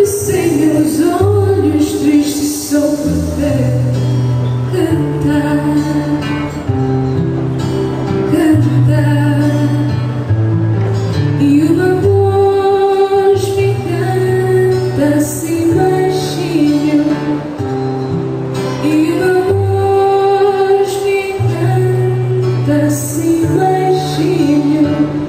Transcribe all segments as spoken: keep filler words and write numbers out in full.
Sem meus olhos tristes só poder cantar, cantar. E uma voz me canta assim baixinho, e uma voz me canta assim baixinho.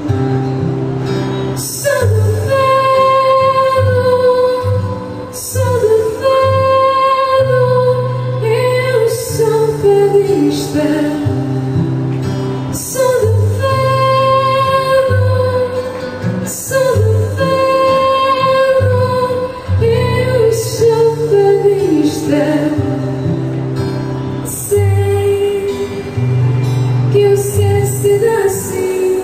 Sou do fado, sou do fado, eu sou fadista. Sei que o céu se dá assim,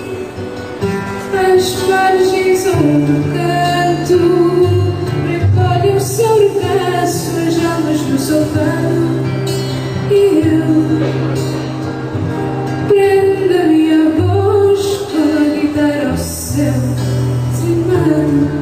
às margens onde canto, recolhe o seu regaço, as almas no sofá. E eu prendo a minha voz com a guitarra ao céu, trimando.